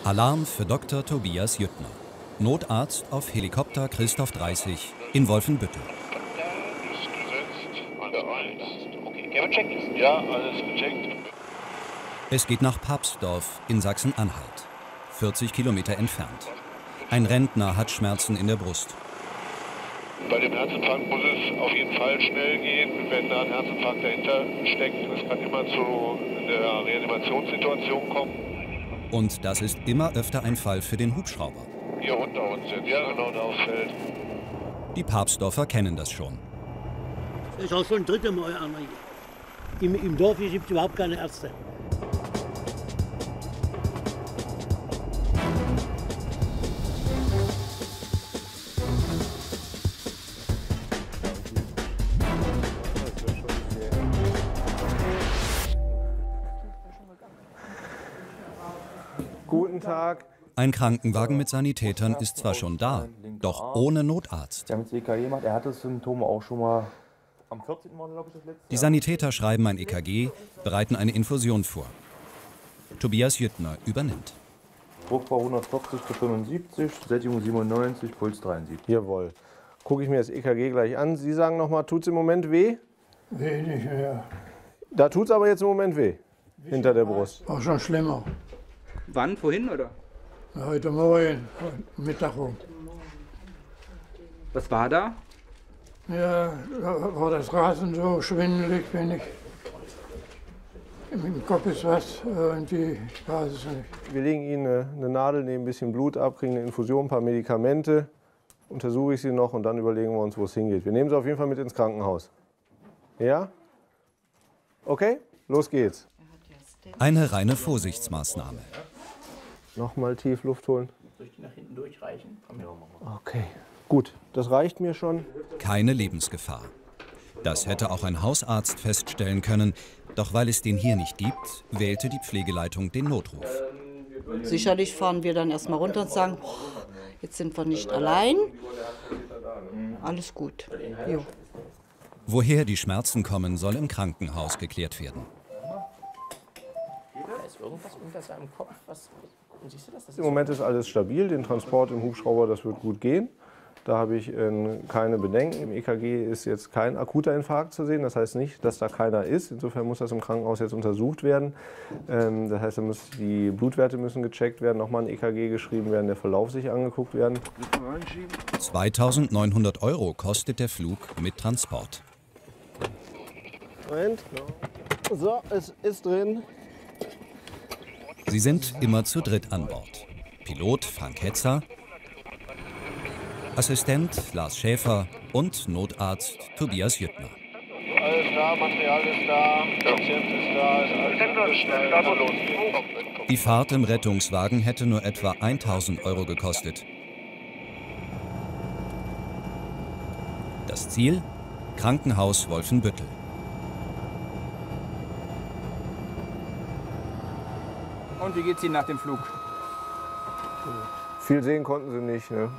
Alarm für Dr. Tobias Jüttner, Notarzt auf Helikopter Christoph 30 in Wolfenbüttel. Ja, alles gecheckt. Es geht nach Papstdorf in Sachsen-Anhalt, 40 Kilometer entfernt. Ein Rentner hat Schmerzen in der Brust. Bei dem Herzinfarkt muss es auf jeden Fall schnell gehen, wenn da ein Herzinfarkt dahinter steckt. Es kann immer zu einer Reanimationssituation kommen. Und das ist immer öfter ein Fall für den Hubschrauber. Hier unter uns jetzt, ja genau, da aufs Feld. Die Papstdorfer kennen das schon. Das ist auch schon das dritte Mal einer hier. Im Dorf gibt es überhaupt keine Ärzte. Guten Tag. Ein Krankenwagen mit Sanitätern ist zwar schon da, doch ohne Notarzt. Sie haben jetzt EKG gemacht, er hatte Symptome auch schon mal am 14. Mal, glaube ich, das letzte. Die Sanitäter schreiben ein EKG, bereiten eine Infusion vor. Tobias Jüttner übernimmt. Druck war 140 zu 75, Sättigung 97, Puls 73. Jawohl. Gucke ich mir das EKG gleich an. Sie sagen nochmal, tut es im Moment weh? Wenig, ja. Da tut es aber jetzt im Moment weh, hinter der Brust. War schon schlimmer. Wann? Vorhin, oder? Heute Morgen, Mittag rum. Was war da? Ja, da war das Rasen so schwindelig, bin ich. Im Kopf ist was, irgendwie, ich weiß es nicht. Wir legen Ihnen eine Nadel, nehmen ein bisschen Blut ab, kriegen eine Infusion, ein paar Medikamente. Untersuche ich Sie noch und dann überlegen wir uns, wo es hingeht. Wir nehmen Sie auf jeden Fall mit ins Krankenhaus. Ja? Okay, los geht's. Eine reine Vorsichtsmaßnahme. Nochmal tief Luft holen. Soll ich die nach hinten durchreichen? Okay, gut, das reicht mir schon. Keine Lebensgefahr. Das hätte auch ein Hausarzt feststellen können, doch weil es den hier nicht gibt, wählte die Pflegeleitung den Notruf. Sicherlich fahren wir dann erstmal runter und sagen, jetzt sind wir nicht allein. Alles gut. Jo. Woher die Schmerzen kommen, soll im Krankenhaus geklärt werden. Da ist irgendwas unter seinem Kopf. Siehst du das? Im Moment ist alles stabil. Den Transport im Hubschrauber, das wird gut gehen. Da habe ich keine Bedenken. Im EKG ist jetzt kein akuter Infarkt zu sehen. Das heißt nicht, dass da keiner ist. Insofern muss das im Krankenhaus jetzt untersucht werden. Das heißt, die Blutwerte müssen gecheckt werden, nochmal ein EKG geschrieben werden, der Verlauf sich angeguckt werden. 2.900 € kostet der Flug mit Transport. Moment. So, es ist drin. Sie sind immer zu dritt an Bord. Pilot Frank Hetzer, Assistent Lars Schäfer und Notarzt Tobias Jüttner. Alles da, Material ist da, Patient ist da, ist alles angeschnallt. Die Fahrt im Rettungswagen hätte nur etwa 1.000 € gekostet. Das Ziel? Krankenhaus Wolfenbüttel. Und wie geht's Ihnen nach dem Flug? Viel sehen konnten sie nicht. Ne?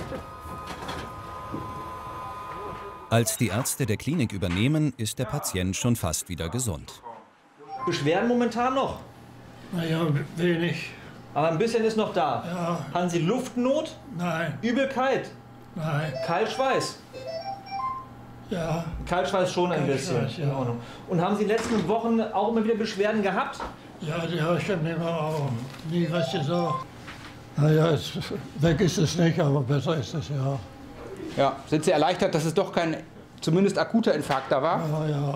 Als die Ärzte der Klinik übernehmen, ist der Patient schon fast wieder gesund. Beschwerden momentan noch? Naja, wenig. Aber ein bisschen ist noch da. Ja. Haben Sie Luftnot? Nein, Übelkeit? nein, Kaltschweiß? ja. Kaltschweiß schon ein bisschen. Kaltschweiß, ja. In Ordnung. Und haben Sie in den letzten Wochen auch immer wieder Beschwerden gehabt? Ja, die habe ich dann immer auch nie was gesagt. Naja, weg ist es nicht, aber besser ist es, ja. Ja, sind Sie erleichtert, dass es doch kein, zumindest akuter Infarkt da war? Ja, ja.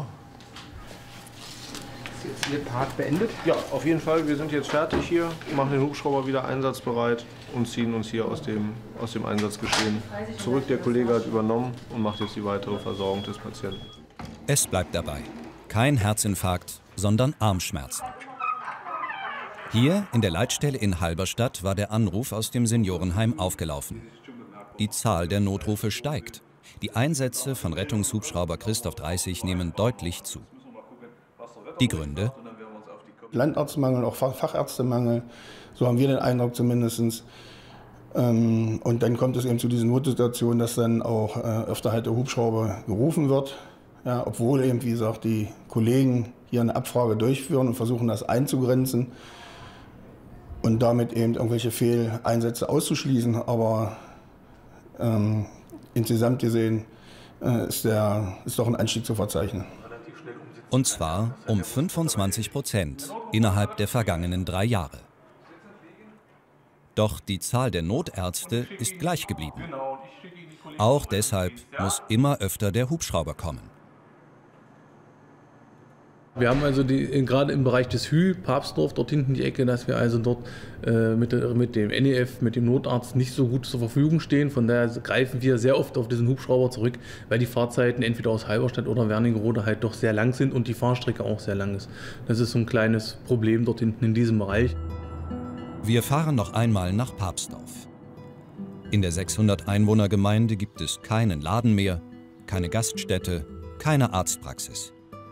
Ist jetzt Ihr Part beendet? Ja, auf jeden Fall. Wir sind jetzt fertig hier, machen den Hubschrauber wieder einsatzbereit und ziehen uns hier aus dem Einsatzgeschehen zurück. Der Kollege hat übernommen und macht jetzt die weitere Versorgung des Patienten. Es bleibt dabei. Kein Herzinfarkt, sondern Armschmerzen. Hier in der Leitstelle in Halberstadt war der Anruf aus dem Seniorenheim aufgelaufen. Die Zahl der Notrufe steigt. Die Einsätze von Rettungshubschrauber Christoph 30 nehmen deutlich zu. Die Gründe? Landarztmangel, auch Fachärztemangel, so haben wir den Eindruck zumindest. Und dann kommt es eben zu diesen Notsituationen, dass dann auch öfter halt der Hubschrauber gerufen wird. Ja, obwohl eben, wie gesagt, die Kollegen hier eine Abfrage durchführen und versuchen, das einzugrenzen. und damit eben irgendwelche Fehleinsätze auszuschließen. Aber insgesamt gesehen ist doch ein Anstieg zu verzeichnen. Und zwar um 25% innerhalb der vergangenen 3 Jahre. Doch die Zahl der Notärzte ist gleich geblieben. Auch deshalb muss immer öfter der Hubschrauber kommen. Wir haben also gerade im Bereich des Hü, Papstdorf, dort hinten die Ecke, dass wir also dort mit dem NEF, mit dem Notarzt nicht so gut zur Verfügung stehen. Von daher greifen wir sehr oft auf diesen Hubschrauber zurück, weil die Fahrzeiten entweder aus Halberstadt oder Wernigerode halt doch sehr lang sind und die Fahrstrecke auch sehr lang ist. Das ist so ein kleines Problem dort hinten in diesem Bereich. Wir fahren noch einmal nach Papstdorf. In der 600-Einwohner-Gemeinde gibt es keinen Laden mehr, keine Gaststätte, keine Arztpraxis.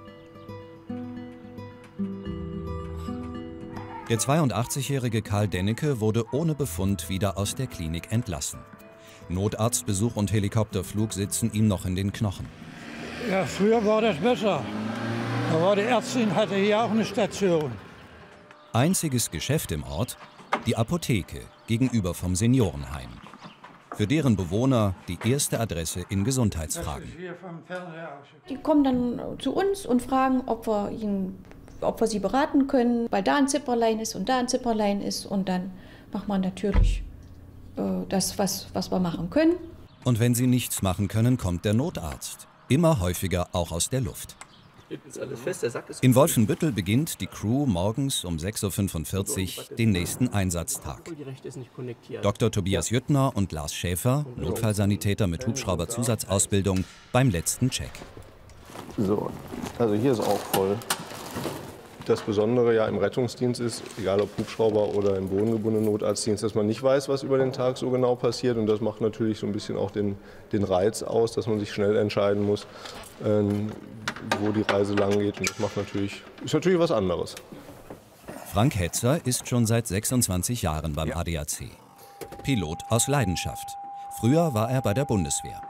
Der 82-jährige Karl Dennecke wurde ohne Befund wieder aus der Klinik entlassen. Notarztbesuch und Helikopterflug sitzen ihm noch in den Knochen. Ja, früher war das besser. Da war die Ärztin, hatte hier auch eine Station. Einziges Geschäft im Ort, die Apotheke gegenüber vom Seniorenheim. Für deren Bewohner die erste Adresse in Gesundheitsfragen. Die kommen dann zu uns und fragen, ob wir sie beraten können, weil da ein Zipperlein ist und da ein Zipperlein ist. Und dann macht man natürlich das, was wir machen können. Und wenn sie nichts machen können, kommt der Notarzt. Immer häufiger auch aus der Luft. In Wolfenbüttel beginnt die Crew morgens um 6:45 Uhr den nächsten Einsatztag. Dr. Tobias Jüttner und Lars Schäfer, Notfallsanitäter mit Hubschrauber-Zusatzausbildung, beim letzten Check. So, also hier ist auch voll. Das Besondere ja im Rettungsdienst ist, egal ob Hubschrauber oder im bodengebundenen Notarztdienst, dass man nicht weiß, was über den Tag so genau passiert. Und das macht natürlich so ein bisschen auch den Reiz aus, dass man sich schnell entscheiden muss, wo die Reise lang geht. Und das ist natürlich was anderes. Frank Hetzer ist schon seit 26 Jahren beim ADAC. Pilot aus Leidenschaft. Früher war er bei der Bundeswehr.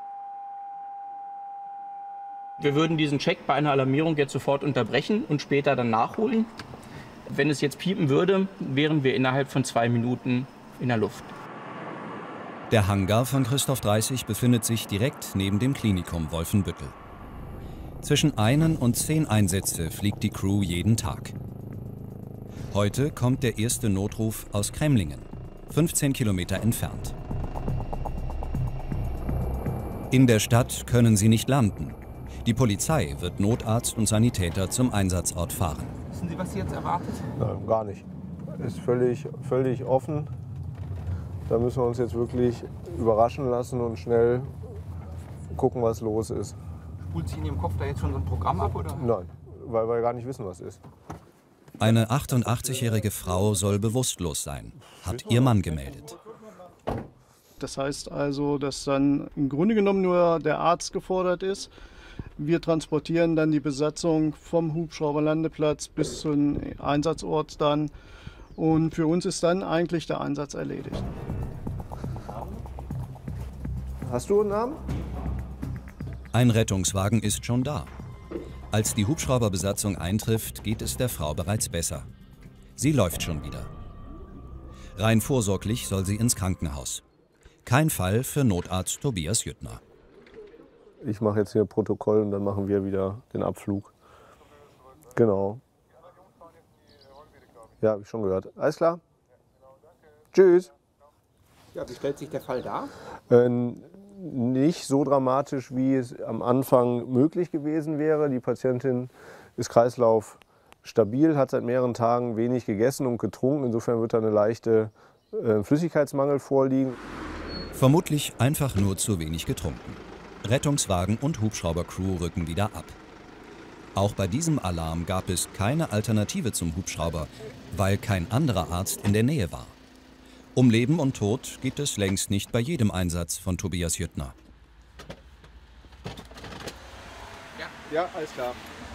Wir würden diesen Check bei einer Alarmierung jetzt sofort unterbrechen und später dann nachholen. Wenn es jetzt piepen würde, wären wir innerhalb von 2 Minuten in der Luft. Der Hangar von Christoph 30 befindet sich direkt neben dem Klinikum Wolfenbüttel. Zwischen 1 und 10 Einsätze fliegt die Crew jeden Tag. Heute kommt der erste Notruf aus Kremlingen, 15 Kilometer entfernt. In der Stadt können sie nicht landen. Die Polizei wird Notarzt und Sanitäter zum Einsatzort fahren. Wissen Sie, was Sie jetzt erwartet? Nein, gar nicht. Ist völlig offen. Da müssen wir uns jetzt wirklich überraschen lassen und schnell gucken, was los ist. Spult Sie in Ihrem Kopf da jetzt schon so ein Programm ab, oder? Nein, weil wir gar nicht wissen, was ist. Eine 88-jährige Frau soll bewusstlos sein, hat ihr Mann gemeldet. Das heißt also, dass dann im Grunde genommen nur der Arzt gefordert ist. Wir transportieren dann die Besatzung vom Hubschrauberlandeplatz bis zum Einsatzort dann. Und für uns ist dann eigentlich der Einsatz erledigt. Hast du einen Namen? Ein Rettungswagen ist schon da. Als die Hubschrauberbesatzung eintrifft, geht es der Frau bereits besser. Sie läuft schon wieder. Rein vorsorglich soll sie ins Krankenhaus. Kein Fall für Notarzt Tobias Jüttner. Ich mache jetzt hier Protokoll und dann machen wir wieder den Abflug. Genau. Ja, habe ich schon gehört. Alles klar. Tschüss. Ja, wie stellt sich der Fall dar? Nicht so dramatisch, wie es am Anfang möglich gewesen wäre. Die Patientin ist kreislaufstabil, hat seit mehreren Tagen wenig gegessen und getrunken. Insofern wird da eine leichte Flüssigkeitsmangel vorliegen. Vermutlich einfach nur zu wenig getrunken. Rettungswagen und Hubschraubercrew rücken wieder ab. Auch bei diesem Alarm gab es keine Alternative zum Hubschrauber, weil kein anderer Arzt in der Nähe war. Um Leben und Tod geht es längst nicht bei jedem Einsatz von Tobias Jüttner. Ja, alles klar.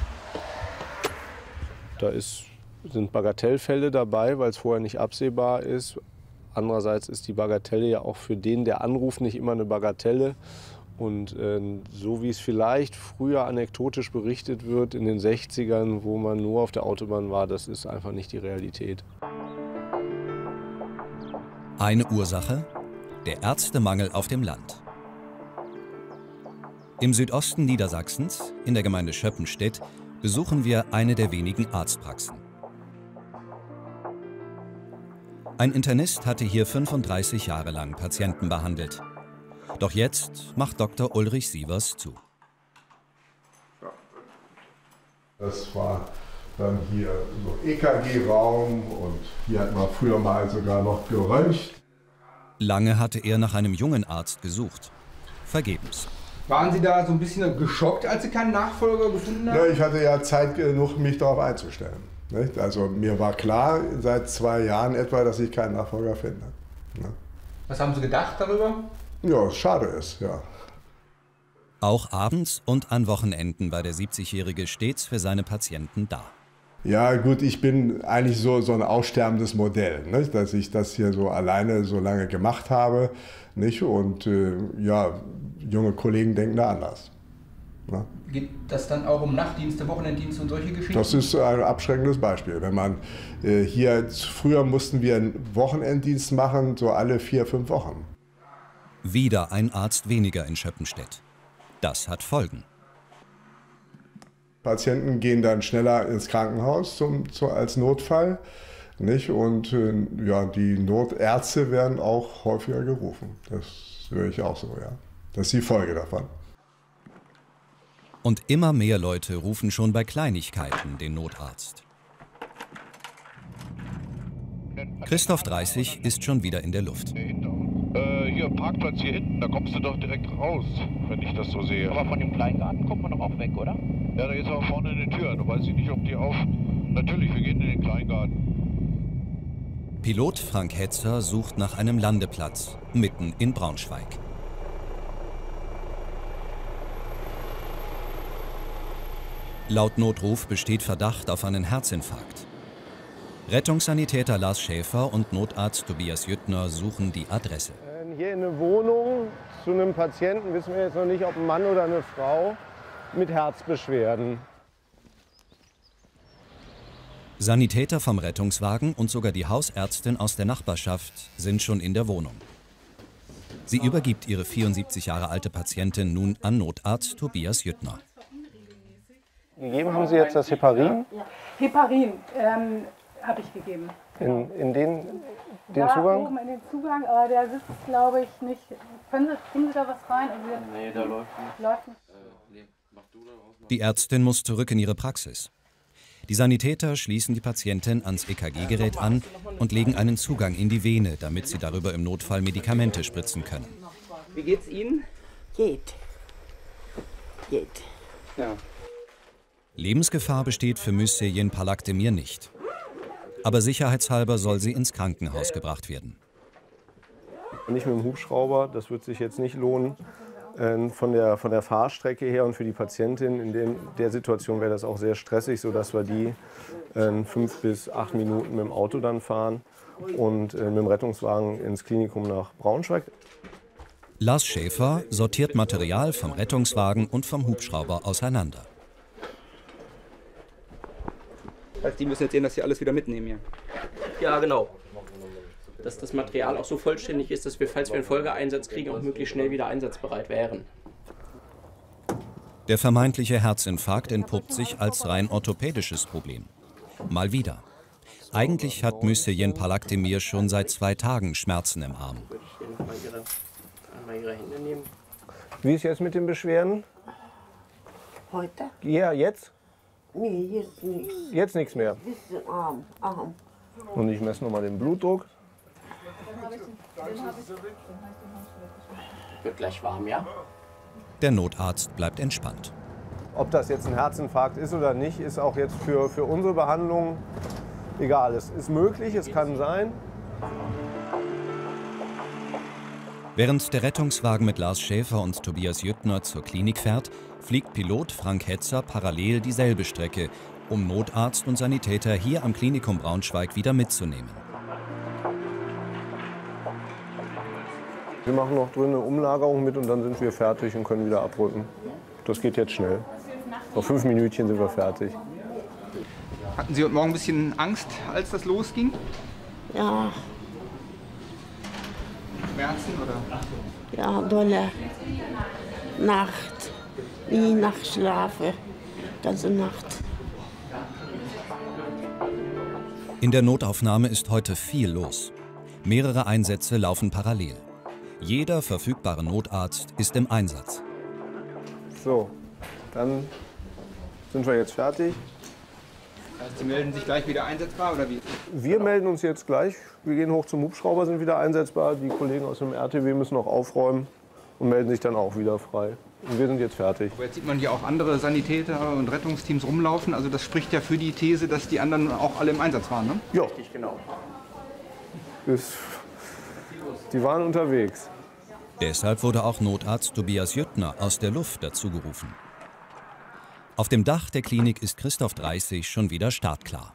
Da sind Bagatellfälle dabei, weil es vorher nicht absehbar ist. Andererseits ist die Bagatelle ja auch für den, der anruft, nicht immer eine Bagatelle. Und so wie es vielleicht früher anekdotisch berichtet wird in den 60ern, wo man nur auf der Autobahn war, das ist einfach nicht die Realität. Eine Ursache: der Ärztemangel auf dem Land. Im Südosten Niedersachsens, in der Gemeinde Schöppenstedt, besuchen wir eine der wenigen Arztpraxen. Ein Internist hatte hier 35 Jahre lang Patienten behandelt. Doch jetzt macht Dr. Ulrich Sievers zu. Das war dann hier so EKG-Raum und hier hat man früher mal sogar noch geröntgt. Lange hatte er nach einem jungen Arzt gesucht. Vergebens. Waren Sie da so ein bisschen geschockt, als Sie keinen Nachfolger gefunden haben? Ja, ich hatte ja Zeit genug, mich darauf einzustellen. Nicht? Also mir war klar seit 2 Jahren etwa, dass ich keinen Nachfolger finde. Ne? Was haben Sie gedacht darüber? Ja, schade ist, ja. Auch abends und an Wochenenden war der 70-Jährige stets für seine Patienten da. Ja gut, ich bin eigentlich so ein aussterbendes Modell, nicht? Dass ich das hier so alleine so lange gemacht habe. Nicht? Und ja, junge Kollegen denken da anders. Ne? Geht das dann auch um Nachtdienste, Wochenenddienste und solche Geschichten? Das ist ein abschreckendes Beispiel. Wenn man früher mussten wir einen Wochenenddienst machen, so alle 4, 5 Wochen. Wieder ein Arzt weniger in Schöppenstedt. Das hat Folgen. Patienten gehen dann schneller ins Krankenhaus als Notfall. Nicht? Und ja, die Notärzte werden auch häufiger gerufen. Das höre ich auch so, ja. Das ist die Folge davon. Und immer mehr Leute rufen schon bei Kleinigkeiten den Notarzt. Christoph 30 ist schon wieder in der Luft. Hier, Parkplatz hier hinten, da kommst du doch direkt raus, wenn ich das so sehe. Aber von dem Kleingarten kommt man doch auch weg, oder? Ja, da ist auch vorne eine Tür. Du weißt nicht, ob die auf... Natürlich, wir gehen in den Kleingarten. Pilot Frank Hetzer sucht nach einem Landeplatz, mitten in Braunschweig. Laut Notruf besteht Verdacht auf einen Herzinfarkt. Rettungssanitäter Lars Schäfer und Notarzt Tobias Jüttner suchen die Adresse. Hier in eine Wohnung zu einem Patienten, wissen wir jetzt noch nicht, ob ein Mann oder eine Frau, mit Herzbeschwerden. Sanitäter vom Rettungswagen und sogar die Hausärztin aus der Nachbarschaft sind schon in der Wohnung. Sie übergibt ihre 74 Jahre alte Patientin nun an Notarzt Tobias Jüttner. Gegeben haben Sie jetzt das Heparin? Ja. Heparin habe ich gegeben. In den da Zugang? Oben in den Zugang, aber der sitzt, glaube ich, nicht. Kriegen Sie da was rein? Also nee, da läuft nicht. Läuft nicht. Die Ärztin muss zurück in ihre Praxis. Die Sanitäter schließen die Patientin ans EKG-Gerät an und legen einen Zugang in die Vene, damit sie darüber im Notfall Medikamente spritzen können. Wie geht's Ihnen? Geht. Ja. Lebensgefahr besteht für Müsseyen Palakdemir nicht. Aber sicherheitshalber soll sie ins Krankenhaus gebracht werden. Nicht mit dem Hubschrauber, das wird sich jetzt nicht lohnen. Von der Fahrstrecke her und für die Patientin in der Situation wäre das auch sehr stressig, sodass wir die 5 bis 8 Minuten mit dem Auto dann fahren und mit dem Rettungswagen ins Klinikum nach Braunschweig. Lars Schäfer sortiert Material vom Rettungswagen und vom Hubschrauber auseinander. Also die müssen jetzt sehen, dass sie alles wieder mitnehmen hier. Ja, genau. Dass das Material auch so vollständig ist, dass wir, falls wir einen Folgeeinsatz kriegen, auch möglichst schnell wieder einsatzbereit wären. Der vermeintliche Herzinfarkt entpuppt sich als rein orthopädisches Problem. Mal wieder. Eigentlich hat Müsseyen Palakdemir schon seit 2 Tagen Schmerzen im Arm. Wie ist jetzt mit den Beschwerden? Heute? Ja, jetzt? Nee, jetzt nichts. Jetzt nichts mehr. Bisschen Arm. Und ich messe nochmal den Blutdruck. Wird gleich warm, ja? Der Notarzt bleibt entspannt. Ob das jetzt ein Herzinfarkt ist oder nicht, ist auch jetzt für unsere Behandlung egal. Es ist möglich, es kann sein. Während der Rettungswagen mit Lars Schäfer und Tobias Jüttner zur Klinik fährt, fliegt Pilot Frank Hetzer parallel dieselbe Strecke, um Notarzt und Sanitäter hier am Klinikum Braunschweig wieder mitzunehmen. Wir machen noch drin eine Umlagerung mit und dann sind wir fertig und können wieder abrücken. Das geht jetzt schnell. Noch 5 Minütchen sind wir fertig. Hatten Sie heute Morgen ein bisschen Angst, als das losging? Ja. Schmerzen oder? Ja, dolle. Nacht. Nie Nacht schlafe. Ganze Nacht. In der Notaufnahme ist heute viel los. Mehrere Einsätze laufen parallel. Jeder verfügbare Notarzt ist im Einsatz. So, dann sind wir jetzt fertig. Also Sie melden sich gleich wieder einsetzbar oder wie? Wir melden uns jetzt gleich. Wir gehen hoch zum Hubschrauber, sind wieder einsetzbar. Die Kollegen aus dem RTW müssen noch aufräumen und melden sich dann auch wieder frei. Und wir sind jetzt fertig. Aber jetzt sieht man hier auch andere Sanitäter und Rettungsteams rumlaufen. Also das spricht ja für die These, dass die anderen auch alle im Einsatz waren, ne? Ja. Richtig, genau. Die waren unterwegs. Deshalb wurde auch Notarzt Tobias Jüttner aus der Luft dazugerufen. Auf dem Dach der Klinik ist Christoph 30 schon wieder startklar.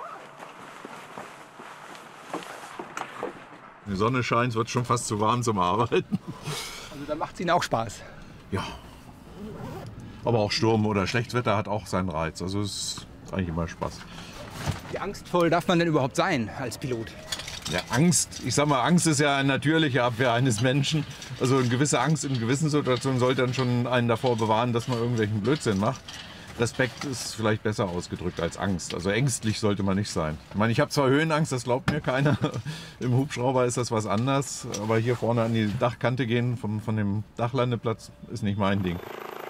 Die Sonne scheint, es wird schon fast zu warm zum Arbeiten. Also da macht es Ihnen auch Spaß? Ja. Aber auch Sturm oder Schlechtwetter hat auch seinen Reiz. Also es ist eigentlich immer Spaß. Wie angstvoll darf man denn überhaupt sein als Pilot? Ja, Angst. Ich sag mal, Angst ist ja eine natürliche Abwehr eines Menschen. Also eine gewisse Angst in gewissen Situationen sollte dann schon einen davor bewahren, dass man irgendwelchen Blödsinn macht. Respekt ist vielleicht besser ausgedrückt als Angst. Also ängstlich sollte man nicht sein. Ich meine, ich habe zwar Höhenangst, das glaubt mir keiner. Im Hubschrauber ist das was anderes. Aber hier vorne an die Dachkante gehen von dem Dachlandeplatz ist nicht mein Ding.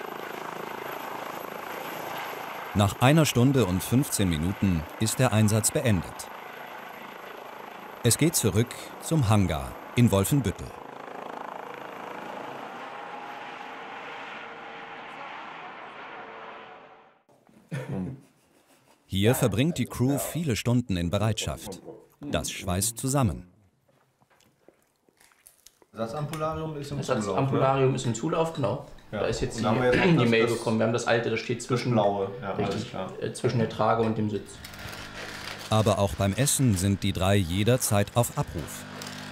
Nach 1 Stunde und 15 Minuten ist der Einsatz beendet. Es geht zurück zum Hangar in Wolfenbüttel. Hier verbringt die Crew viele Stunden in Bereitschaft. Das schweißt zusammen. Das Ampullarium ist im Zulauf. Das Ampullarium ist im Zulauf, genau. Ja. Da ist jetzt die Mail bekommen. Wir haben das alte, das steht zwischen, zwischen der Trage und dem Sitz. Aber auch beim Essen sind die 3 jederzeit auf Abruf.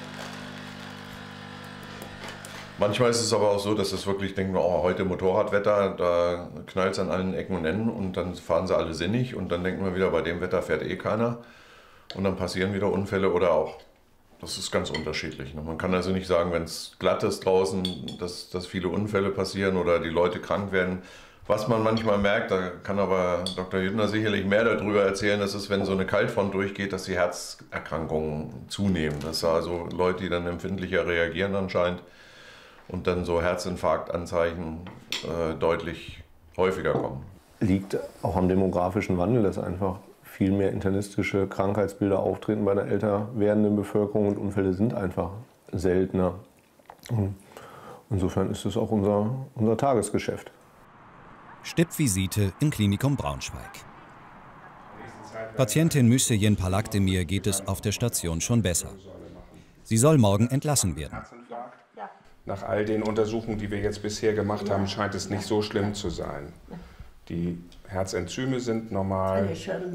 Manchmal ist es aber auch so, dass es wirklich denken wir, oh, heute Motorradwetter, da knallt es an allen Ecken und Enden und dann fahren sie alle sinnig und dann denken wir wieder, bei dem Wetter fährt eh keiner und dann passieren wieder Unfälle oder auch. Das ist ganz unterschiedlich. Man kann also nicht sagen, wenn es glatt ist draußen, dass viele Unfälle passieren oder die Leute krank werden. Was man manchmal merkt, da kann aber Dr. Jüttner sicherlich mehr darüber erzählen, das ist, wenn so eine Kaltfront durchgeht, dass die Herzerkrankungen zunehmen. Das sind also Leute, die dann empfindlicher reagieren anscheinend und dann so Herzinfarktanzeichen deutlich häufiger kommen. Liegt auch am demografischen Wandel, dass einfach viel mehr internistische Krankheitsbilder auftreten bei der älter werdenden Bevölkerung und Unfälle sind einfach seltener. Insofern ist es auch unser Tagesgeschäft. Stippvisite im Klinikum Braunschweig. Patientin Müsseyen Palakdemir geht es auf der Station schon besser. Sie soll morgen entlassen werden. Nach all den Untersuchungen, die wir jetzt bisher gemacht haben, scheint es nicht so schlimm zu sein. Die Herzenzyme sind normal.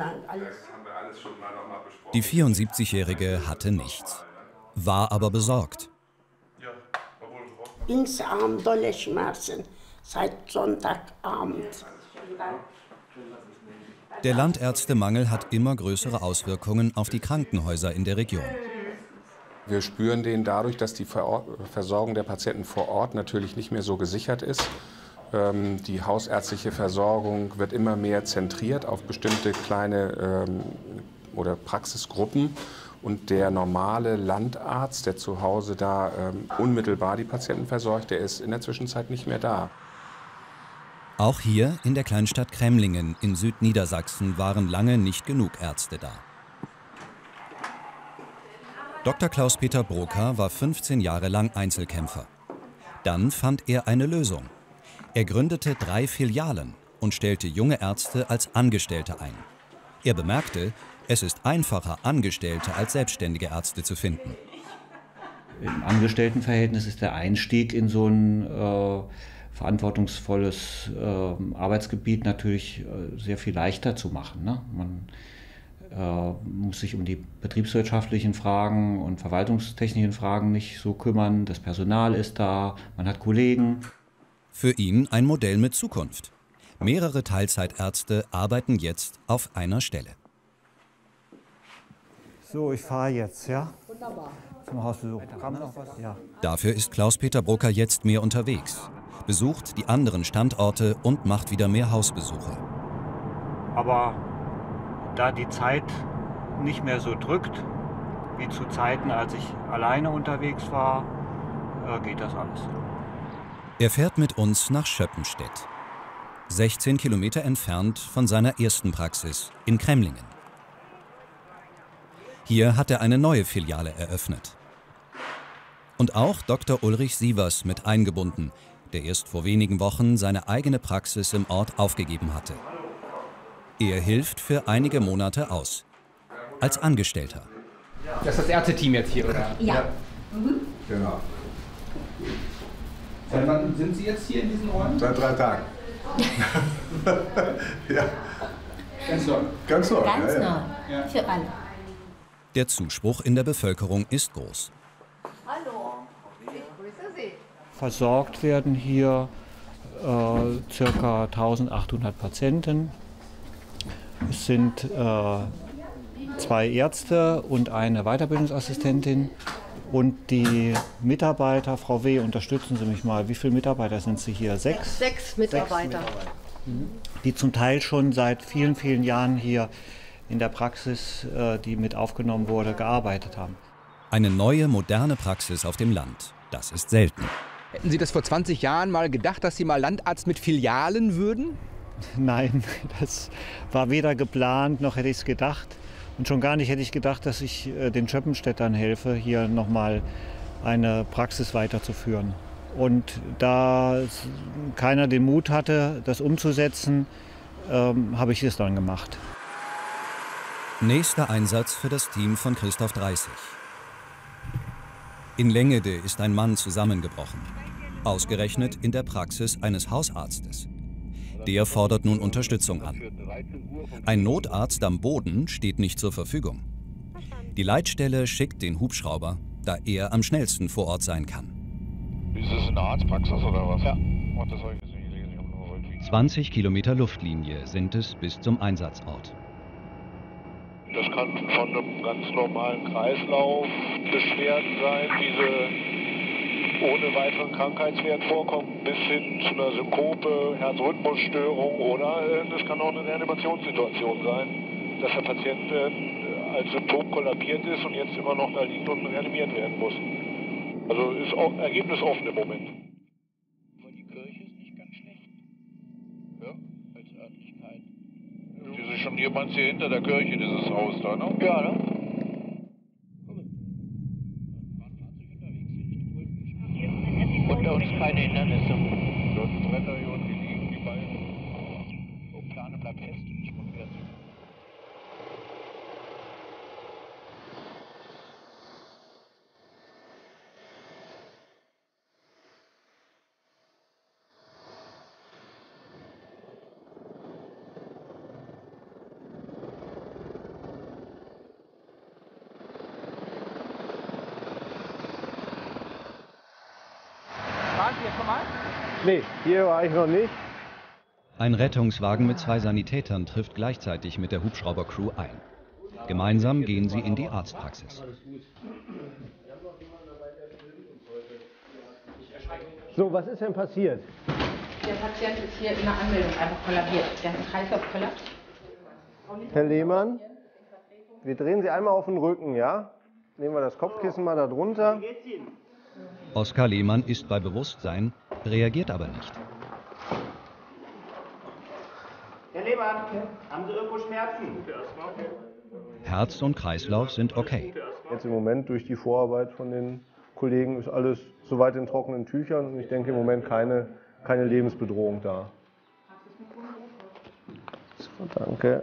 Die 74-Jährige hatte nichts, war aber besorgt. Linksarm dolle Schmerzen seit Sonntagabend. Der Landärztemangel hat immer größere Auswirkungen auf die Krankenhäuser in der Region. Wir spüren den dadurch, dass die Versorgung der Patienten vor Ort natürlich nicht mehr so gesichert ist. Die hausärztliche Versorgung wird immer mehr zentriert auf bestimmte kleine oder Praxisgruppen. Und der normale Landarzt, der zu Hause da unmittelbar die Patienten versorgt, der ist in der Zwischenzeit nicht mehr da. Auch hier in der Kleinstadt Cremlingen in Südniedersachsen waren lange nicht genug Ärzte da. Dr. Klaus-Peter Broker war 15 Jahre lang Einzelkämpfer. Dann fand er eine Lösung. Er gründete 3 Filialen und stellte junge Ärzte als Angestellte ein. Er bemerkte, es ist einfacher, Angestellte als selbstständige Ärzte zu finden. Im Angestelltenverhältnis ist der Einstieg in so ein verantwortungsvolles Arbeitsgebiet natürlich sehr viel leichter zu machen, ne? Man muss sich um die betriebswirtschaftlichen Fragen und verwaltungstechnischen Fragen nicht so kümmern. Das Personal ist da, man hat Kollegen. Für ihn ein Modell mit Zukunft. Mehrere Teilzeitärzte arbeiten jetzt auf einer Stelle. So, ich fahre jetzt, ja? Wunderbar. Zum Hausbesuch. Kam noch was? Ja. Dafür ist Klaus-Peter Brucker jetzt mehr unterwegs, besucht die anderen Standorte und macht wieder mehr Hausbesuche. Aber da die Zeit nicht mehr so drückt, wie zu Zeiten, als ich alleine unterwegs war, geht das alles. Er fährt mit uns nach Schöppenstedt, 16 Kilometer entfernt von seiner ersten Praxis in Cremlingen. Hier hat er eine neue Filiale eröffnet. Und auch Dr. Ulrich Sievers mit eingebunden, der erst vor wenigen Wochen seine eigene Praxis im Ort aufgegeben hatte. Er hilft für einige Monate aus, als Angestellter. Das ist das Ärzteteam jetzt hier, oder? Ja. Genau. Seit wann sind Sie jetzt hier in diesen Räumen? Seit 3 Tagen. Ja. Ganz neu. Ganz neu. Ganz ja, neu. ja. Für alle. Der Zuspruch in der Bevölkerung ist groß. Hallo, ich grüße Sie. Versorgt werden hier ca. 1800 Patienten. Es sind 2 Ärzte und eine Weiterbildungsassistentin. Und die Mitarbeiter, Frau W., unterstützen Sie mich mal. Wie viele Mitarbeiter sind Sie hier? 6? 6 Mitarbeiter. Die zum Teil schon seit vielen, vielen Jahren hier in der Praxis, die mit aufgenommen wurde, gearbeitet haben. Eine neue, moderne Praxis auf dem Land. Das ist selten. Hätten Sie das vor 20 Jahren mal gedacht, dass Sie mal Landarzt mit Filialen würden? Nein, das war weder geplant, noch hätte ich es gedacht. Und schon gar nicht hätte ich gedacht, dass ich den Schöppenstädtern helfe, hier nochmal eine Praxis weiterzuführen. Und da keiner den Mut hatte, das umzusetzen, habe ich es dann gemacht. Nächster Einsatz für das Team von Christoph 30. In Längede ist ein Mann zusammengebrochen. Ausgerechnet in der Praxis eines Hausarztes. Der fordert nun Unterstützung an. Ein Notarzt am Boden steht nicht zur Verfügung. Die Leitstelle schickt den Hubschrauber, da er am schnellsten vor Ort sein kann. Ist das eine Arztpraxis oder was? Ja. 20 Kilometer Luftlinie sind es bis zum Einsatzort. Das kann von einem ganz normalen Kreislaufbeschwerden sein, diese ohne weiteren Krankheitswert vorkommen, bis hin zu einer Synkope, Herzrhythmusstörung oder es kann auch eine Reanimationssituation sein, dass der Patient als Symptom kollabiert ist und jetzt immer noch da liegt und reanimiert werden muss. Also ist auch ergebnisoffen im Moment. Die Kirche ist nicht ganz schlecht. Ja, als Örtlichkeit. Das ist schon hier, meinst du, hier hinter der Kirche, dieses Haus da, ne? Ja, ne? Und uns keine Hindernisse. Das Wetter hier unten liegen, die beiden. So, Plane bleibt fest und nicht rückwärts. Waren Sie jetzt schon mal? Nee, hier war ich noch nicht. Ein Rettungswagen mit 2 Sanitätern trifft gleichzeitig mit der Hubschraubercrew ein. Gemeinsam gehen sie in die Arztpraxis. So, was ist denn passiert? Der Patient ist hier in der Anmeldung einfach kollabiert. Der hat einen Kreislaufkollaps. Herr Lehmann, wir drehen Sie einmal auf den Rücken, ja? Nehmen wir das Kopfkissen mal da drunter. Oskar Lehmann ist bei Bewusstsein, reagiert aber nicht. Herr Lehmann, haben Sie irgendwo Schmerzen? Herz und Kreislauf sind okay. Jetzt im Moment durch die Vorarbeit von den Kollegen ist alles soweit in trockenen Tüchern und ich denke im Moment keine Lebensbedrohung da. So, danke.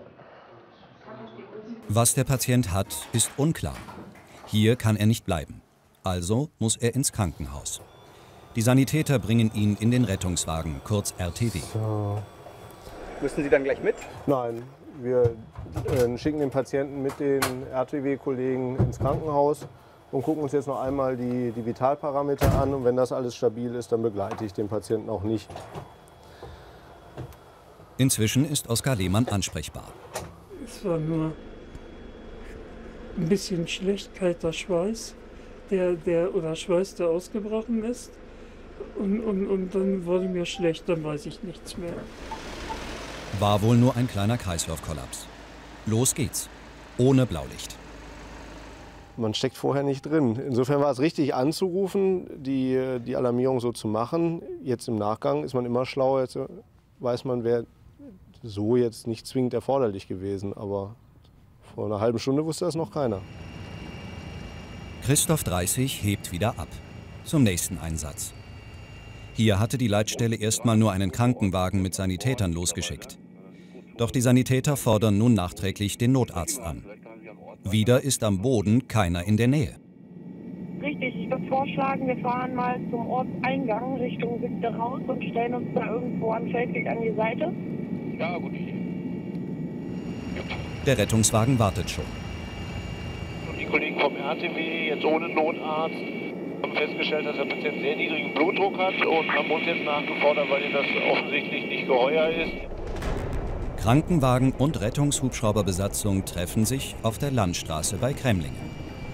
Was der Patient hat, ist unklar. Hier kann er nicht bleiben. Also muss er ins Krankenhaus. Die Sanitäter bringen ihn in den Rettungswagen, kurz RTW. So. Müssen Sie dann gleich mit? Nein, wir schicken den Patienten mit den RTW-Kollegen ins Krankenhaus und gucken uns jetzt noch einmal die Vitalparameter an. Und wenn das alles stabil ist, dann begleite ich den Patienten auch nicht. Inzwischen ist Oskar Lehmann ansprechbar. Es war nur ein bisschen schlecht, kalter Schweiß. der oder Schweiß, der ausgebrochen ist. Und dann wurde mir schlecht, dann weiß ich nichts mehr. War wohl nur ein kleiner Kreislaufkollaps. Los geht's. Ohne Blaulicht. Man steckt vorher nicht drin. Insofern war es richtig anzurufen, die Alarmierung so zu machen. Jetzt im Nachgang ist man immer schlauer. Jetzt weiß man, wäre so jetzt nicht zwingend erforderlich gewesen. Aber vor einer halben Stunde wusste das noch keiner. Christoph 30 hebt wieder ab. Zum nächsten Einsatz. Hier hatte die Leitstelle erstmal nur einen Krankenwagen mit Sanitätern losgeschickt. Doch die Sanitäter fordern nun nachträglich den Notarzt an. Wieder ist am Boden keiner in der Nähe. Richtig, ich würde vorschlagen, wir fahren mal zum Ortseingang Richtung Siegte raus und stellen uns da irgendwo am Feldweg an die Seite. Ja, gut. Der Rettungswagen wartet schon. Und die Kollegen vom RTW, jetzt ohne Notarzt, haben festgestellt, dass der Patient sehr niedrigen Blutdruck hat und haben uns jetzt nachgefordert, weil ihnen das offensichtlich nicht geheuer ist. Krankenwagen und Rettungshubschrauberbesatzung treffen sich auf der Landstraße bei Cremlingen.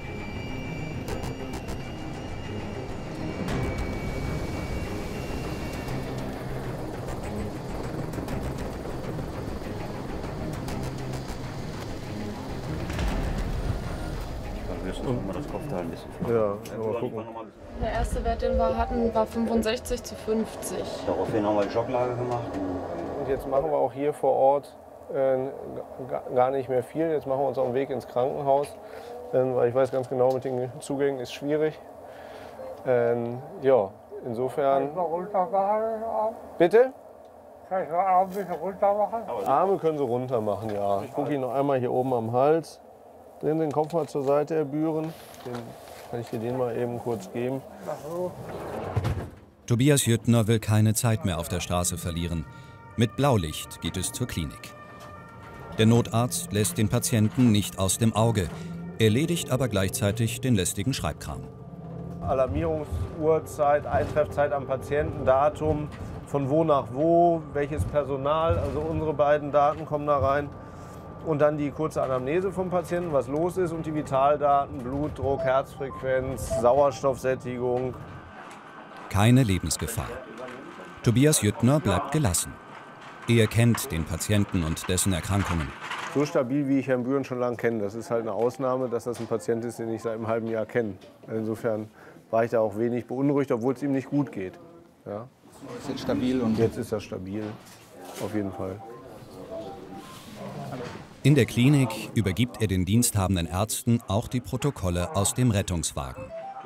Ja, mal gucken. Der erste Wert, den wir hatten, war 65 zu 50. Daraufhin haben wir die Schocklage gemacht. Und jetzt machen wir auch hier vor Ort gar nicht mehr viel. Jetzt machen wir uns auf den Weg ins Krankenhaus, weil ich weiß ganz genau, mit den Zugängen ist schwierig. Ja, insofern. Bitte? Kann ich den Arm ein bisschen runter machen? Arme können Sie runter machen, ja. Ich gucke Ihnen noch einmal hier oben am Hals. Drehen Sie den Kopf mal zur Seite, Herr Bühren. Kann ich dir den mal eben kurz geben. Tobias Jüttner will keine Zeit mehr auf der Straße verlieren. Mit Blaulicht geht es zur Klinik. Der Notarzt lässt den Patienten nicht aus dem Auge, erledigt aber gleichzeitig den lästigen Schreibkram. Alarmierungsuhrzeit, Eintreffzeit am Patienten, Datum, von wo nach wo, welches Personal, also unsere beiden Daten kommen da rein. Und dann die kurze Anamnese vom Patienten, was los ist, und die Vitaldaten, Blutdruck, Herzfrequenz, Sauerstoffsättigung. Keine Lebensgefahr. Tobias Jüttner bleibt gelassen. Er kennt den Patienten und dessen Erkrankungen. So stabil, wie ich Herrn Bühren schon lange kenne. Das ist halt eine Ausnahme, dass das ein Patient ist, den ich seit einem halben Jahr kenne. Insofern war ich da auch wenig beunruhigt, obwohl es ihm nicht gut geht. Ja. Ist jetzt stabil? Und jetzt ist er stabil, auf jeden Fall. In der Klinik übergibt er den diensthabenden Ärzten auch die Protokolle aus dem Rettungswagen.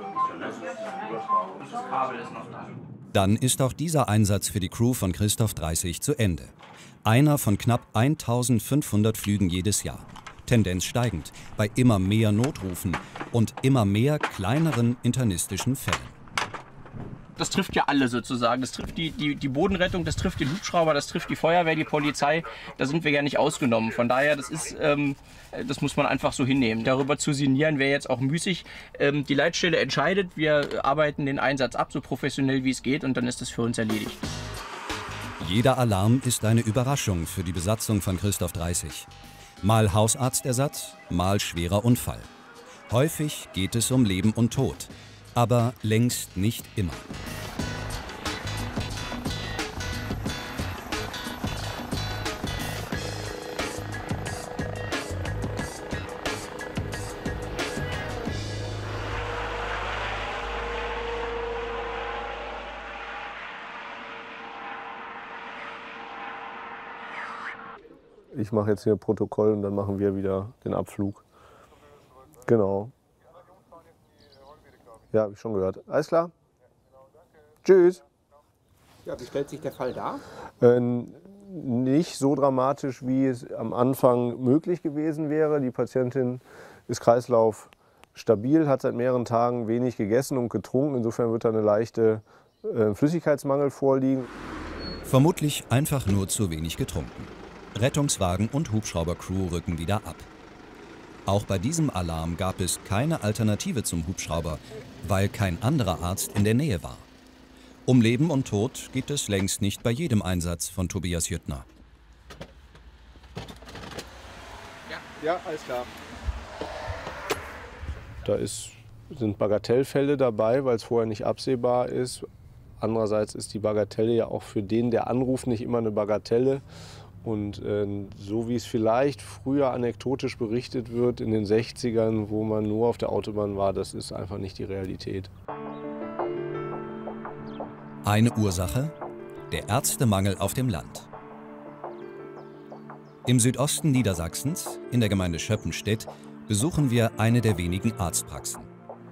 Dann ist auch dieser Einsatz für die Crew von Christoph 30 zu Ende. Einer von knapp 1500 Flügen jedes Jahr. Tendenz steigend bei immer mehr Notrufen und immer mehr kleineren internistischen Fällen. Das trifft ja alle sozusagen. Das trifft die Bodenrettung, das trifft den Hubschrauber, das trifft die Feuerwehr, die Polizei. Da sind wir ja nicht ausgenommen. Von daher, das muss man einfach so hinnehmen. Darüber zu sinnieren wäre jetzt auch müßig. Die Leitstelle entscheidet, wir arbeiten den Einsatz ab, so professionell wie es geht, und dann ist das für uns erledigt. Jeder Alarm ist eine Überraschung für die Besatzung von Christoph 30. Mal Hausarztersatz, mal schwerer Unfall. Häufig geht es um Leben und Tod. Aber längst nicht immer. Ich mache jetzt hier Protokoll und dann machen wir wieder den Abflug. Genau. Ja, habe ich schon gehört. Alles klar? Tschüss. Ja, wie stellt sich der Fall dar? Nicht so dramatisch, wie es am Anfang möglich gewesen wäre. Die Patientin ist kreislaufstabil, hat seit mehreren Tagen wenig gegessen und getrunken. Insofern wird da eine leichte Flüssigkeitsmangel vorliegen. Vermutlich einfach nur zu wenig getrunken. Rettungswagen und Hubschraubercrew rücken wieder ab. Auch bei diesem Alarm gab es keine Alternative zum Hubschrauber, weil kein anderer Arzt in der Nähe war. Um Leben und Tod geht es längst nicht bei jedem Einsatz von Tobias Jüttner. Ja, alles klar. Da ist sind Bagatellfälle dabei, weil es vorher nicht absehbar ist. Andererseits ist die Bagatelle ja auch für den, der anruft, nicht immer eine Bagatelle. Und so wie es vielleicht früher anekdotisch berichtet wird in den 60ern, wo man nur auf der Autobahn war, das ist einfach nicht die Realität. Eine Ursache: der Ärztemangel auf dem Land. Im Südosten Niedersachsens, in der Gemeinde Schöppenstedt, besuchen wir eine der wenigen Arztpraxen.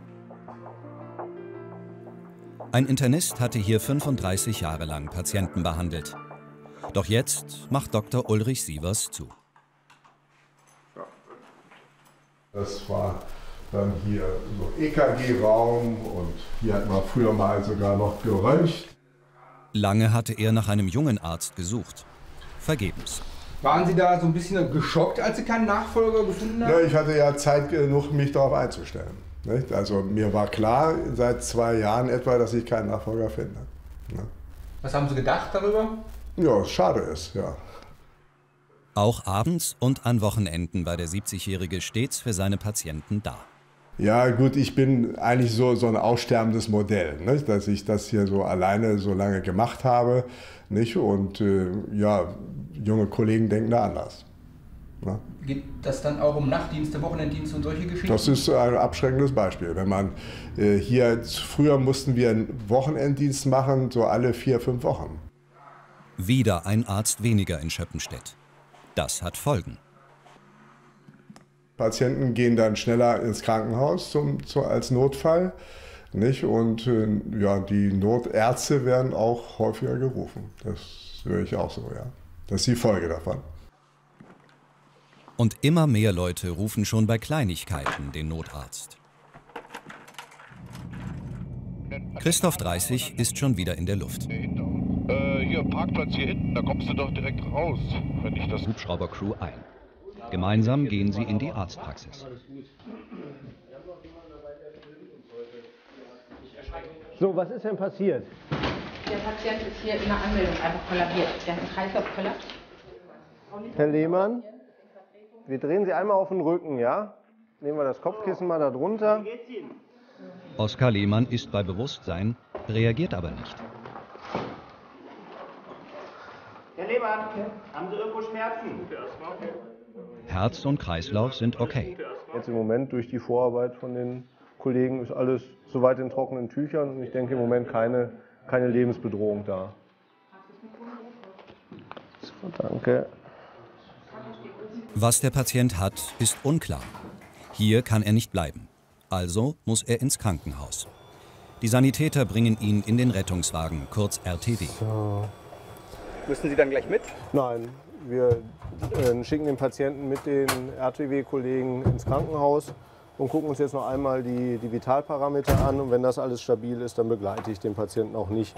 Ein Internist hatte hier 35 Jahre lang Patienten behandelt. Doch jetzt macht Dr. Ulrich Sievers zu. Das war dann hier so EKG-Raum und hier hat man früher mal sogar noch geröntgt. Lange hatte er nach einem jungen Arzt gesucht. Vergebens. Waren Sie da so ein bisschen geschockt, als Sie keinen Nachfolger gefunden haben? Ja, ich hatte ja Zeit genug, mich darauf einzustellen. Nicht? Also mir war klar seit 2 Jahren etwa, dass ich keinen Nachfolger finde. Ne? Was haben Sie gedacht darüber? Ja, schade ist, ja. Auch abends und an Wochenenden war der 70-Jährige stets für seine Patienten da. Ja gut, ich bin eigentlich so ein aussterbendes Modell, nicht? Dass ich das hier so alleine so lange gemacht habe. Nicht? Und ja, junge Kollegen denken da anders. Ne? Geht das dann auch um Nachtdienste, Wochenenddienste und solche Geschichten? Das ist ein abschreckendes Beispiel. Wenn man früher mussten wir einen Wochenenddienst machen, so alle 4, 5 Wochen. Wieder ein Arzt weniger in Schöppenstedt. Das hat Folgen. Patienten gehen dann schneller ins Krankenhaus als Notfall. Nicht? Und ja, die Notärzte werden auch häufiger gerufen. Das höre ich auch so, ja. Das ist die Folge davon. Und immer mehr Leute rufen schon bei Kleinigkeiten den Notarzt. Christoph 30 ist schon wieder in der Luft. Hier, Parkplatz hier hinten, da kommst du doch direkt raus, wenn ich das... Hubschrauber-Crew ein. Gemeinsam gehen sie in die Arztpraxis. So, was ist denn passiert? Der Patient ist hier in der Anmeldung einfach kollabiert. Der hat einen Kreislaufkollaps. Herr Lehmann, wir drehen Sie einmal auf den Rücken, ja? Nehmen wir das Kopfkissen mal da drunter. Oskar Lehmann ist bei Bewusstsein, reagiert aber nicht. Herr Lehmann, haben Sie irgendwo Schmerzen? Herz und Kreislauf sind okay. Jetzt im Moment durch die Vorarbeit von den Kollegen ist alles soweit in trockenen Tüchern und ich denke im Moment keine Lebensbedrohung da. So, danke. Was der Patient hat, ist unklar. Hier kann er nicht bleiben. Also muss er ins Krankenhaus. Die Sanitäter bringen ihn in den Rettungswagen, kurz RTW. So. Müssen Sie dann gleich mit? Nein, wir schicken den Patienten mit den RTW-Kollegen ins Krankenhaus und gucken uns jetzt noch einmal die Vitalparameter an. Und wenn das alles stabil ist, dann begleite ich den Patienten auch nicht.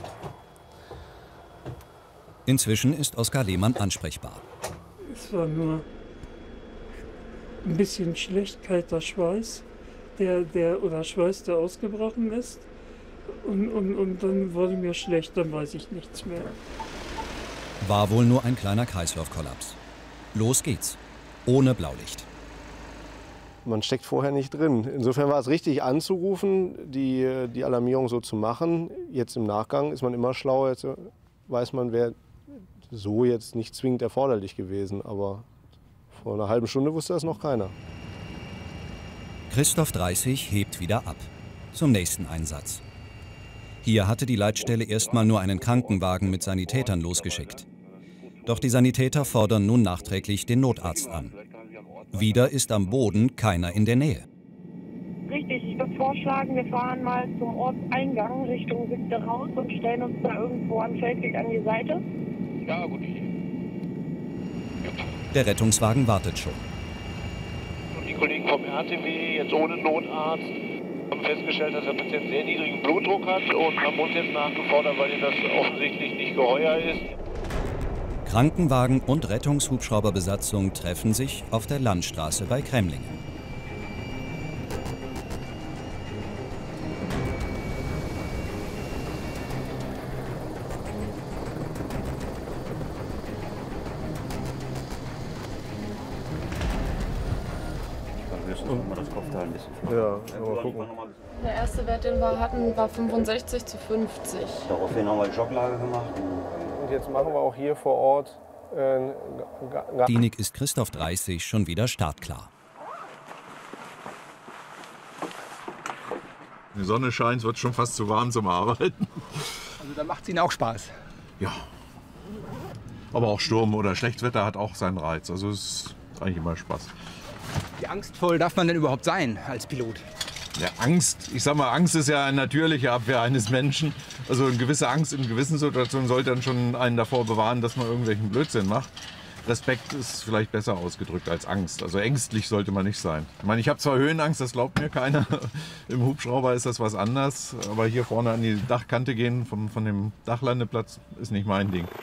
Inzwischen ist Oskar Lehmann ansprechbar. Es war nur ein bisschen schlecht kalter Schweiß, der Schweiß, der ausgebrochen ist. Und dann wurde mir schlecht, dann weiß ich nichts mehr. War wohl nur ein kleiner Kreislaufkollaps. Los geht's. Ohne Blaulicht. Man steckt vorher nicht drin. Insofern war es richtig anzurufen, die Alarmierung so zu machen. Jetzt im Nachgang ist man immer schlauer. Jetzt weiß man, wäre so jetzt nicht zwingend erforderlich gewesen. Aber vor einer halben Stunde wusste das noch keiner. Christoph 30 hebt wieder ab. Zum nächsten Einsatz. Hier hatte die Leitstelle erstmal nur einen Krankenwagen mit Sanitätern losgeschickt. Doch die Sanitäter fordern nun nachträglich den Notarzt an. Wieder ist am Boden keiner in der Nähe. Richtig, ich würde vorschlagen, wir fahren mal zum Ortseingang Richtung Siegte raus und stellen uns da irgendwo am Feldweg an die Seite. Ja, gut. Der Rettungswagen wartet schon. Und die Kollegen vom RTW, jetzt ohne Notarzt, haben festgestellt, dass der Patient sehr niedrigen Blutdruck hat und haben uns jetzt nachgefordert, weil ihnen das offensichtlich nicht geheuer ist. Krankenwagen und Rettungshubschrauberbesatzung treffen sich auf der Landstraße bei Kremlingen. Dann höchstens mal das Kopfteil halt ein bisschen. Ja, mal gucken. Der erste Wert, den wir hatten, war 65 zu 50. Daraufhin haben wir die Schocklage gemacht. Und jetzt machen wir auch hier vor Ort. Klinik ist Christoph 30 schon wieder startklar. Die Sonne scheint, es wird schon fast zu warm zum Arbeiten. Also da macht es Ihnen auch Spaß? Ja. Aber auch Sturm oder Schlechtwetter hat auch seinen Reiz. Also es ist eigentlich immer Spaß. Wie angstvoll darf man denn überhaupt sein als Pilot? Ja, Angst, ich sag mal, Angst ist ja eine natürliche Abwehr eines Menschen. Also eine gewisse Angst in gewissen Situationen sollte dann schon einen davor bewahren, dass man irgendwelchen Blödsinn macht. Respekt ist vielleicht besser ausgedrückt als Angst. Also ängstlich sollte man nicht sein. Ich meine, ich habe zwar Höhenangst, das glaubt mir keiner. Im Hubschrauber ist das was anderes. Aber hier vorne an die Dachkante gehen von dem Dachlandeplatz ist nicht mein Ding.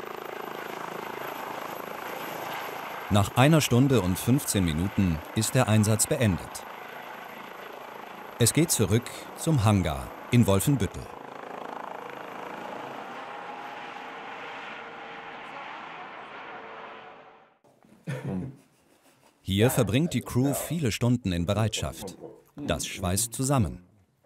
Nach 1 Stunde und 15 Minuten ist der Einsatz beendet. Es geht zurück zum Hangar in Wolfenbüttel. Hier verbringt die Crew viele Stunden in Bereitschaft. Das schweißt zusammen.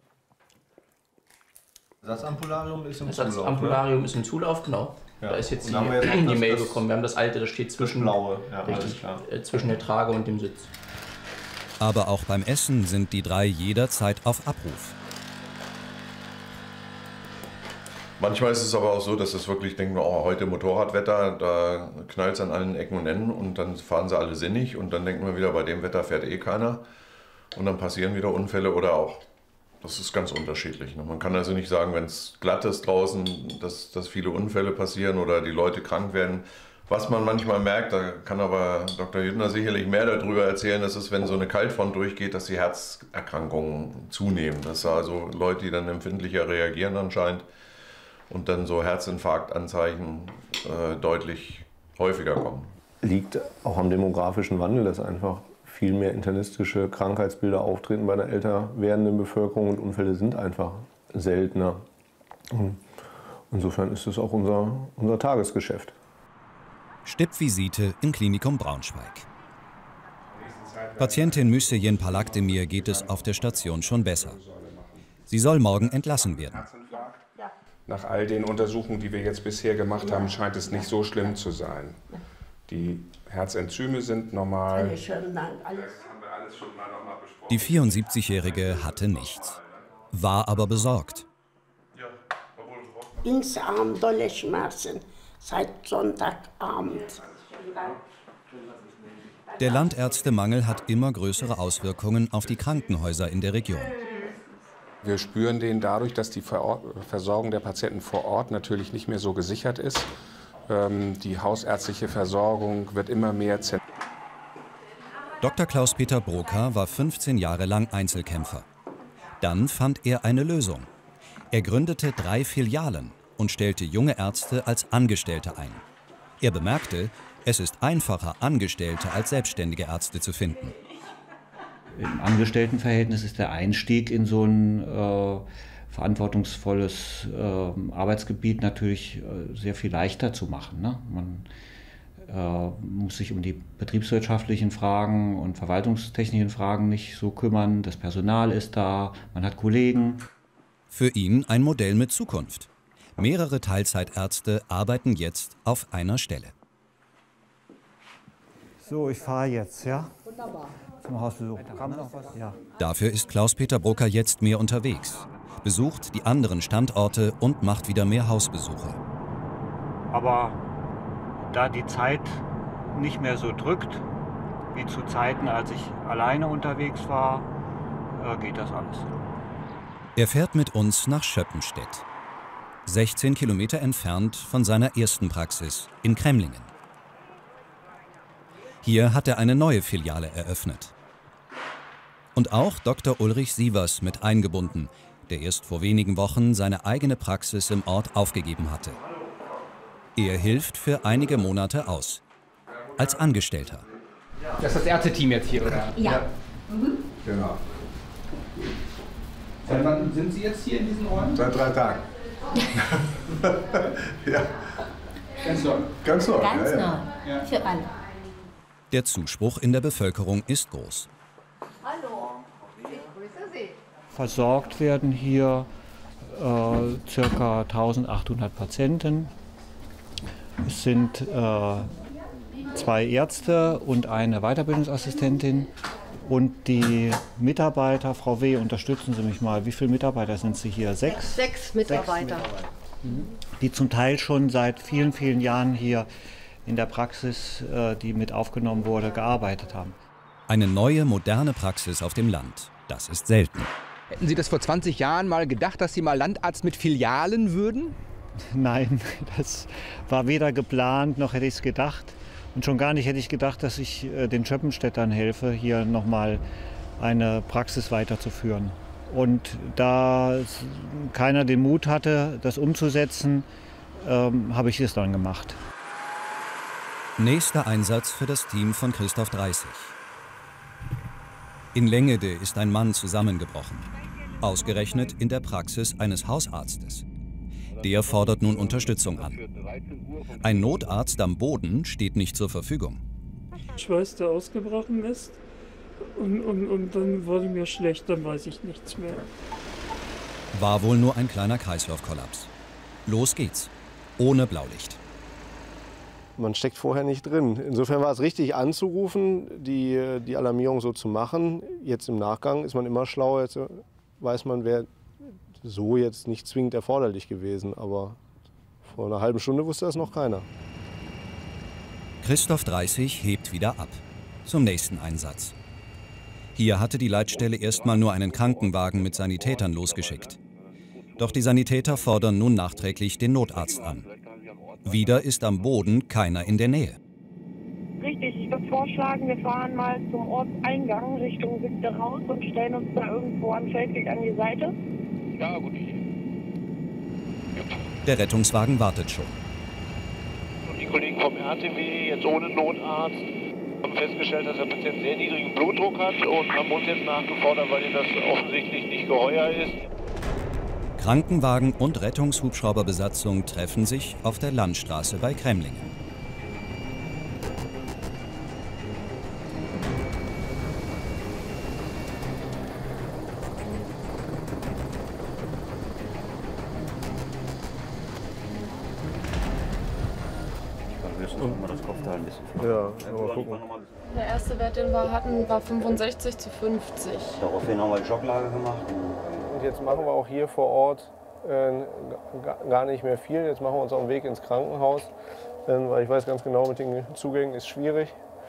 Das Ampullarium ist im Zulauf. Das Ampullarium ist im Zulauf, genau. Ja. Da ist jetzt die die Mail bekommen. Wir haben das alte, das steht zwischen, blaue. Ja, richtig, zwischen der Trage und dem Sitz. Aber auch beim Essen sind die 3 jederzeit auf Abruf. Manchmal ist es aber auch so, dass es wirklich denken, oh, heute Motorradwetter, da knallt es an allen Ecken und Enden und dann fahren sie alle sinnig und dann denken wir wieder, bei dem Wetter fährt eh keiner und dann passieren wieder Unfälle oder auch. Das ist ganz unterschiedlich. Man kann also nicht sagen, wenn es glatt ist draußen, dass viele Unfälle passieren oder die Leute krank werden. Was man manchmal merkt, da kann aber Dr. Jüttner sicherlich mehr darüber erzählen, das ist, wenn so eine Kaltfront durchgeht, dass die Herzerkrankungen zunehmen. Das sind also Leute, die dann empfindlicher reagieren anscheinend und dann so Herzinfarktanzeichen deutlich häufiger kommen. Liegt auch am demografischen Wandel, dass einfach viel mehr internistische Krankheitsbilder auftreten bei der älter werdenden Bevölkerung und Unfälle sind einfach seltener. Insofern ist es auch unser Tagesgeschäft. Stippvisite im Klinikum Braunschweig. Patientin Müsseyen Palakdemir geht es auf der Station schon besser. Sie soll morgen entlassen werden. Nach all den Untersuchungen, die wir jetzt bisher gemacht haben, scheint es nicht so schlimm zu sein. Die Herzenzyme sind normal. Die 74-Jährige hatte nichts, war aber besorgt. Linksarm dolle Schmerzen seit Sonntagabend. Der Landärztemangel hat immer größere Auswirkungen auf die Krankenhäuser in der Region. Wir spüren den dadurch, dass die Versorgung der Patienten vor Ort natürlich nicht mehr so gesichert ist. Die hausärztliche Versorgung wird immer mehr zentriert. Dr. Klaus-Peter Broka war 15 Jahre lang Einzelkämpfer. Dann fand er eine Lösung. Er gründete 3 Filialen und stellte junge Ärzte als Angestellte ein. Er bemerkte, es ist einfacher, Angestellte als selbstständige Ärzte zu finden. Im Angestelltenverhältnis ist der Einstieg in so ein verantwortungsvolles Arbeitsgebiet natürlich sehr viel leichter zu machen. Ne? Man muss sich um die betriebswirtschaftlichen Fragen und verwaltungstechnischen Fragen nicht so kümmern. Das Personal ist da, man hat Kollegen. Für ihn ein Modell mit Zukunft. Mehrere Teilzeitärzte arbeiten jetzt auf einer Stelle. So, ich fahre jetzt, ja? Wunderbar. Zum Hausbesuch. Kam noch was? Ja. Dafür ist Klaus-Peter Broka jetzt mehr unterwegs, besucht die anderen Standorte und macht wieder mehr Hausbesuche. Aber da die Zeit nicht mehr so drückt, wie zu Zeiten, als ich alleine unterwegs war, geht das alles. Er fährt mit uns nach Schöppenstedt, 16 Kilometer entfernt von seiner ersten Praxis in Kremlingen. Hier hat er eine neue Filiale eröffnet. Und auch Dr. Ulrich Sievers mit eingebunden, der erst vor wenigen Wochen seine eigene Praxis im Ort aufgegeben hatte. Er hilft für einige Monate aus, als Angestellter. Das ist das Ärzteteam jetzt hier, oder? Ja. Mhm. Genau. Seit wann sind Sie jetzt hier in diesen Räumen? Seit 3 Tagen. Ja. Ganz neu. Ganz neu. Ganz ja, neu. ja. Für alle. Der Zuspruch in der Bevölkerung ist groß. Hallo. Versorgt werden hier ca. 1800 Patienten. Es sind 2 Ärzte und eine Weiterbildungsassistentin. Und die Mitarbeiter, Frau W., unterstützen Sie mich mal. Wie viele Mitarbeiter sind Sie hier? 6? 6 Mitarbeiter. Die zum Teil schon seit vielen, vielen Jahren hier in der Praxis, die mit aufgenommen wurde, gearbeitet haben. Eine neue, moderne Praxis auf dem Land. Das ist selten. Hätten Sie das vor 20 Jahren mal gedacht, dass Sie mal Landarzt mit Filialen würden? Nein, das war weder geplant, noch hätte ich es gedacht. Und schon gar nicht hätte ich gedacht, dass ich den Schöppenstädtern helfe, hier nochmal eine Praxis weiterzuführen. Und da keiner den Mut hatte, das umzusetzen, habe ich es dann gemacht. Nächster Einsatz für das Team von Christoph 30. In Längede ist ein Mann zusammengebrochen. Ausgerechnet in der Praxis eines Hausarztes. Der fordert nun Unterstützung an. Ein Notarzt am Boden steht nicht zur Verfügung. Ich weiß, der ausgebrochen ist und dann wurde mir schlecht, dann weiß ich nichts mehr. War wohl nur ein kleiner Kreislaufkollaps. Los geht's. Ohne Blaulicht. Man steckt vorher nicht drin. Insofern war es richtig anzurufen, die Alarmierung so zu machen. Jetzt im Nachgang ist man immer schlauer. Jetzt weiß man, wäre so jetzt nicht zwingend erforderlich gewesen. Aber vor einer halben Stunde wusste das noch keiner. Christoph 30 hebt wieder ab. Zum nächsten Einsatz. Hier hatte die Leitstelle erstmal nur einen Krankenwagen mit Sanitätern losgeschickt. Doch die Sanitäter fordern nun nachträglich den Notarzt an. Wieder ist am Boden keiner in der Nähe. Richtig, ich würde vorschlagen, wir fahren mal zum Ortseingang Richtung Siegte raus und stellen uns da irgendwo am Feldweg an die Seite. Ja, gut. Der Rettungswagen wartet schon. Und die Kollegen vom RTW, jetzt ohne Notarzt, haben festgestellt, dass der Patient sehr niedrigen Blutdruck hat und haben uns jetzt nachgefordert, weil ihnen das offensichtlich nicht geheuer ist. Krankenwagen und Rettungshubschrauberbesatzung treffen sich auf der Landstraße bei Cremlingen. Ja, mal gucken. Der erste Wert, den wir hatten, war 65 zu 50. Daraufhin haben wir die Schocklage gemacht. Und jetzt machen wir auch hier vor Ort gar nicht mehr viel. Jetzt machen wir uns auf den Weg ins Krankenhaus, weil ich weiß ganz genau, mit den Zugängen ist schwierig.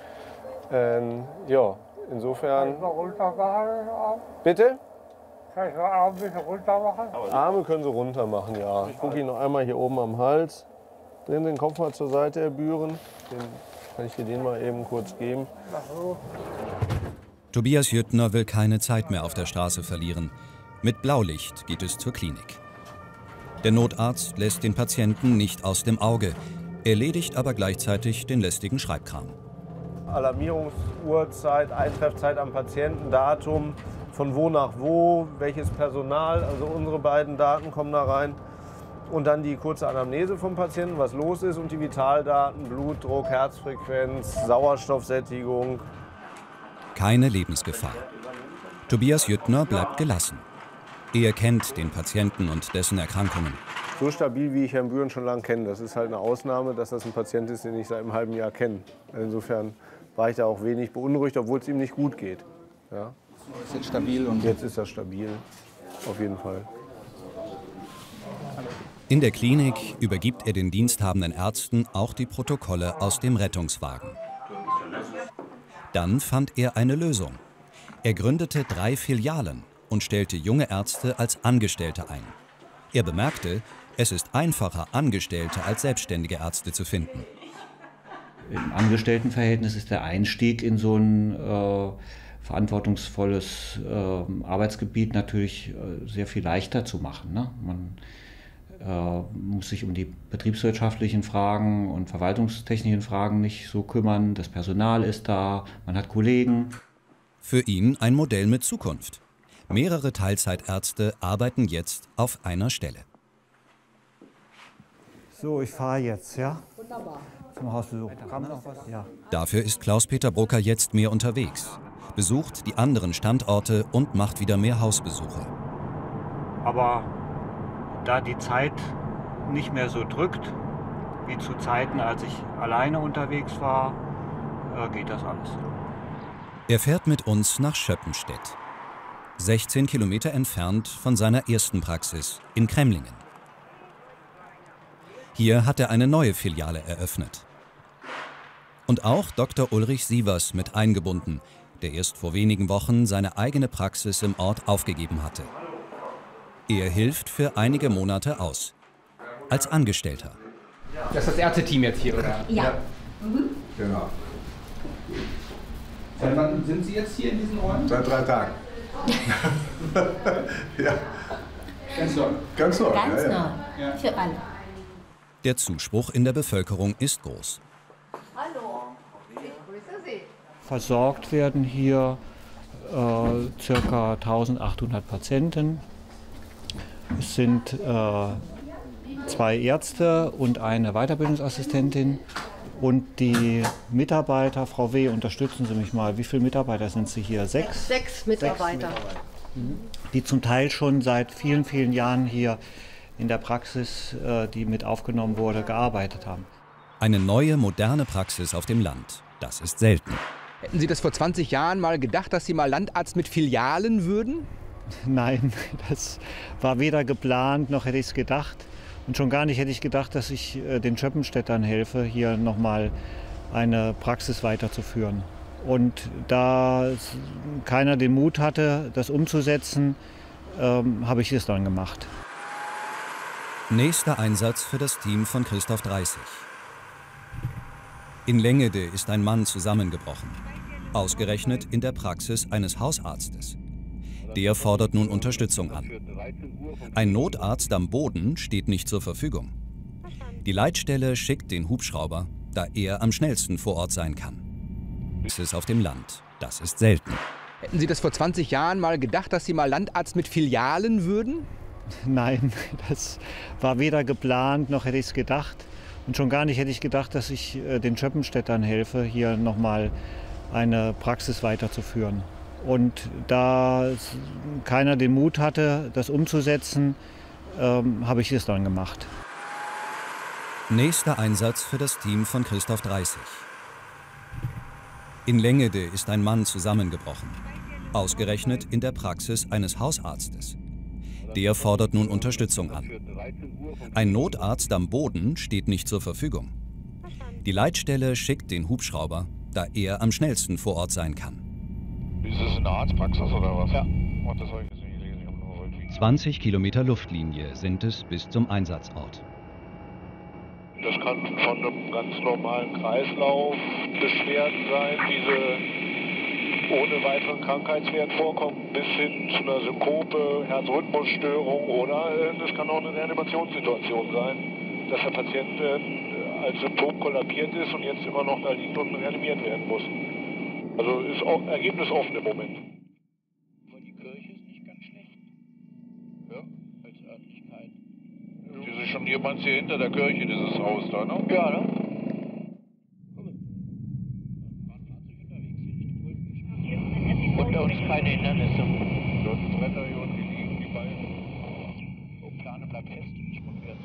Ja, insofern. Bitte? Kann ich den Arm ein bisschen runter machen? Arme können Sie runter machen, ja. Ich gucke Ihnen noch einmal hier oben am Hals. Drehen Sie den Kopf mal zur Seite, Herr Bühren. Den kann ich dir den mal eben kurz geben. Tobias Jüttner will keine Zeit mehr auf der Straße verlieren. Mit Blaulicht geht es zur Klinik. Der Notarzt lässt den Patienten nicht aus dem Auge, erledigt aber gleichzeitig den lästigen Schreibkram. Alarmierungsuhrzeit, Eintreffzeit am Patienten, Datum, von wo nach wo, welches Personal, also unsere beiden Daten kommen da rein. Und dann die kurze Anamnese vom Patienten, was los ist, und die Vitaldaten, Blutdruck, Herzfrequenz, Sauerstoffsättigung. Keine Lebensgefahr. Tobias Jüttner bleibt gelassen. Er kennt den Patienten und dessen Erkrankungen. So stabil, wie ich Herrn Bühren schon lange kenne. Das ist halt eine Ausnahme, dass das ein Patient ist, den ich seit einem halben Jahr kenne. Insofern war ich da auch wenig beunruhigt, obwohl es ihm nicht gut geht. Ja. Ist jetzt stabil? Und jetzt ist er stabil, auf jeden Fall. In der Klinik übergibt er den diensthabenden Ärzten auch die Protokolle aus dem Rettungswagen. Dann fand er eine Lösung. Er gründete 3 Filialen und stellte junge Ärzte als Angestellte ein. Er bemerkte, es ist einfacher, Angestellte als selbstständige Ärzte zu finden. Im Angestelltenverhältnis ist der Einstieg in so ein verantwortungsvolles Arbeitsgebiet natürlich sehr viel leichter zu machen, ne? Man muss sich um die betriebswirtschaftlichen Fragen und verwaltungstechnischen Fragen nicht so kümmern. Das Personal ist da, man hat Kollegen. Für ihn ein Modell mit Zukunft. Mehrere Teilzeitärzte arbeiten jetzt auf einer Stelle. So, ich fahre jetzt, ja? Wunderbar. Zum Hausbesuch. Kam noch was? Ja. Dafür ist Klaus-Peter Brucker jetzt mehr unterwegs. besucht die anderen Standorte und macht wieder mehr Hausbesuche. Aber da die Zeit nicht mehr so drückt, wie zu Zeiten, als ich alleine unterwegs war, geht das alles. Er fährt mit uns nach Schöppenstedt, 16 Kilometer entfernt von seiner ersten Praxis in Cremlingen. Hier hat er eine neue Filiale eröffnet. Und auch Dr. Ulrich Sievers mit eingebunden, der erst vor wenigen Wochen seine eigene Praxis im Ort aufgegeben hatte. Er hilft für einige Monate aus, als Angestellter. Das ist das Ärzteteam jetzt hier, oder? Ja. Genau. Seit wann sind Sie jetzt hier in diesen Räumen? Seit 3 Tagen. Ja. Ganz neu. Ganz neu. Ganz ja, neu. ja. Für alle. Der Zuspruch in der Bevölkerung ist groß. Hallo, ich grüße Sie. Versorgt werden hier ca. 1800 Patienten. Es sind 2 Ärzte und eine Weiterbildungsassistentin. Und die Mitarbeiter, Frau W., unterstützen Sie mich mal, wie viele Mitarbeiter sind Sie hier? 6? 6 Mitarbeiter. Die zum Teil schon seit vielen, vielen Jahren hier in der Praxis, die mit aufgenommen wurde, gearbeitet haben. Eine neue, moderne Praxis auf dem Land, das ist selten. Hätten Sie das vor 20 Jahren mal gedacht, dass Sie mal Landarzt mit Filialen würden? Nein, das war weder geplant, noch hätte ich es gedacht. Und schon gar nicht hätte ich gedacht, dass ich den Schöppenstädtern helfe, hier nochmal eine Praxis weiterzuführen. Und da keiner den Mut hatte, das umzusetzen, habe ich es dann gemacht. Nächster Einsatz für das Team von Christoph 30. In Längede ist ein Mann zusammengebrochen, ausgerechnet in der Praxis eines Hausarztes. Der fordert nun Unterstützung an. Ein Notarzt am Boden steht nicht zur Verfügung. Die Leitstelle schickt den Hubschrauber, da er am schnellsten vor Ort sein kann. Es ist auf dem Land, das ist selten. Hätten Sie das vor 20 Jahren mal gedacht, dass Sie mal Landarzt mit Filialen würden? Nein, das war weder geplant, noch hätte ich es gedacht. Und schon gar nicht hätte ich gedacht, dass ich den Schöppenstädtern helfe, hier nochmal eine Praxis weiterzuführen. Und da keiner den Mut hatte, das umzusetzen, habe ich es dann gemacht. Nächster Einsatz für das Team von Christoph 30. In Längede ist ein Mann zusammengebrochen, ausgerechnet in der Praxis eines Hausarztes. Der fordert nun Unterstützung an. Ein Notarzt am Boden steht nicht zur Verfügung. Die Leitstelle schickt den Hubschrauber, da er am schnellsten vor Ort sein kann. Ist das eine Arztpraxis oder was? Ja. Oh, das habe ich jetzt nicht gelesen. Ich habe nur irgendwie 20 Kilometer Luftlinie sind es bis zum Einsatzort. Das kann von einem ganz normalen Kreislauf Beschwerden sein, diese ohne weiteren Krankheitswert vorkommen, bis hin zu einer Synkope, Herzrhythmusstörung oder es kann auch eine Reanimationssituation sein, dass der Patient als Symptom kollabiert ist und jetzt immer noch da liegt und reanimiert werden muss. Also ist auch ergebnisoffen im Moment. Die Kirche ist nicht ganz schlecht. Ja? Als Örtlichkeit. Das ist schon jemand hier hinter der Kirche, dieses Haus da, ne? Ja, ne? Unter uns keine Hindernisse. Das Wetter hier unten liegen, die beiden. So, Plane bleibt fest und nicht rückwärts.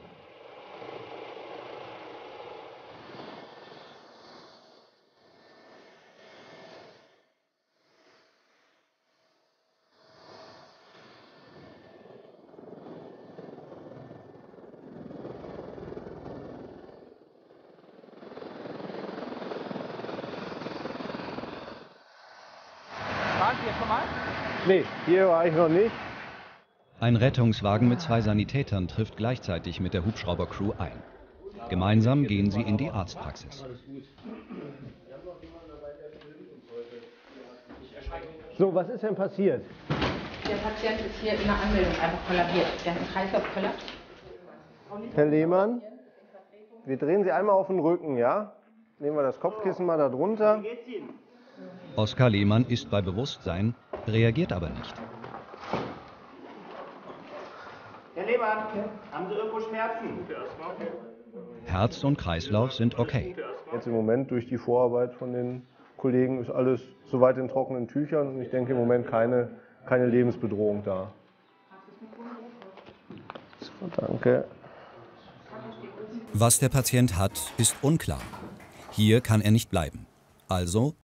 Waren Sie jetzt schon mal? Nee, hier war ich noch nicht. Ein Rettungswagen mit 2 Sanitätern trifft gleichzeitig mit der Hubschraubercrew ein. Gemeinsam gehen sie in die Arztpraxis. So, was ist denn passiert? Der Patient ist hier in der Anmeldung einfach kollabiert. Der hat einen Kreislaufkollaps. Herr Lehmann, wir drehen Sie einmal auf den Rücken, ja? Nehmen wir das Kopfkissen mal da drunter. Oskar Lehmann ist bei Bewusstsein, reagiert aber nicht. Herr Lehmann, haben Sie irgendwo Schmerzen? Herz und Kreislauf sind okay. Jetzt im Moment durch die Vorarbeit von den Kollegen ist alles soweit in trockenen Tüchern und ich denke im Moment keine Lebensbedrohung da. So, danke. Was der Patient hat, ist unklar. Hier kann er nicht bleiben. Also